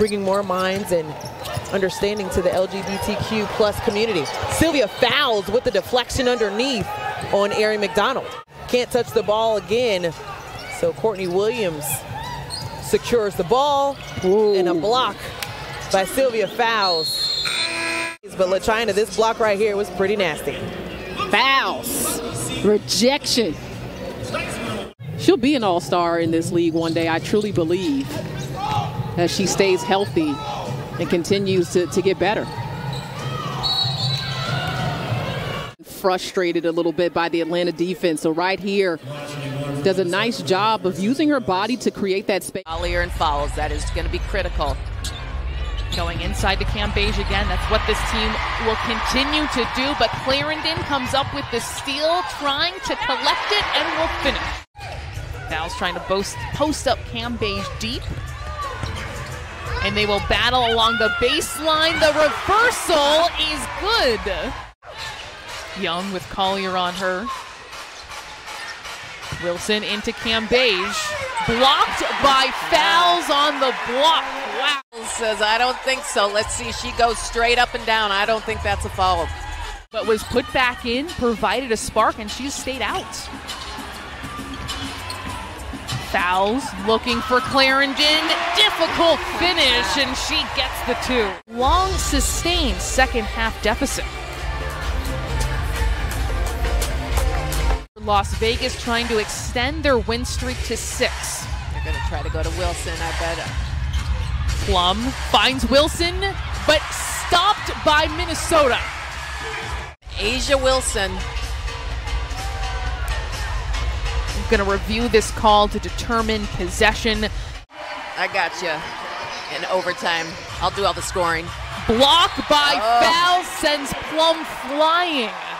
bringing more minds and understanding to the LGBTQ plus community. Sylvia Fowles with the deflection underneath on Ari McDonald. Can't touch the ball again, so Courtney Williams secures the ball. Ooh. And a block by Sylvia Fowles. But LaChina, this block right here was pretty nasty. Fowles, rejection. She'll be an all-star in this league one day, I truly believe, as she stays healthy and continues to get better. Frustrated a little bit by the Atlanta defense, so right here does a nice job of using her body to create that space. Collier and Fowles, that is going to be critical. Going inside to Cam Beige again. That's what this team will continue to do. But Clarendon comes up with the steal, trying to collect it, and will finish. Fowles trying to post up Cam Beige deep. And they will battle along the baseline. The reversal is good. Young with Collier on her. Wilson into Cam Beige. Blocked by Fowles on the block. Wow. Says, I don't think so. Let's see. She goes straight up and down. I don't think that's a foul. But was put back in, provided a spark, and she's stayed out. Fowles looking for Clarendon. Difficult finish, and she gets the two. Long sustained second half deficit. Las Vegas trying to extend their win streak to 6. They're going to try to go to Wilson, I bet. Plum finds Wilson, but stopped by Minnesota. Asia Wilson. I'm going to review this call to determine possession. I got you. In overtime, I'll do all the scoring. Block by Fowles sends Plum flying.